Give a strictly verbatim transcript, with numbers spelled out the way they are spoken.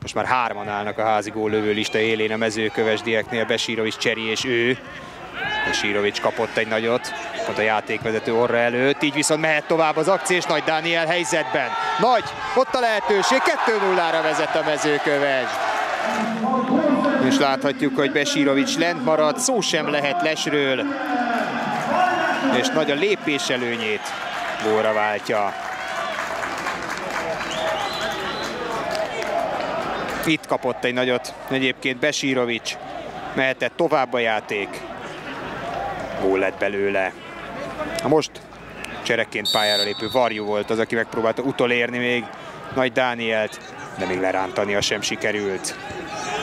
Most már hárman állnak a házi góllövő lista élén a Mezőkövesdieknél, Besirovics, Cseri és ő. Besirovics kapott egy nagyot, pont a játékvezető orra előtt, így viszont mehet tovább az akció, és Nagy Dániel helyzetben. Nagy, ott a lehetőség, kettő nullára vezet a Mezőkövesd. És láthatjuk, hogy Besirovics lent marad, szó sem lehet Lesről, és nagy a lépés előnyét gólra váltja. Itt kapott egy nagyot egyébként Besirovics, mehetett tovább a játék. Gól lett belőle. Most csereként pályára lépő Varjú volt az, aki megpróbálta utolérni még Nagy Dánielt, de még lerántania sem sikerült.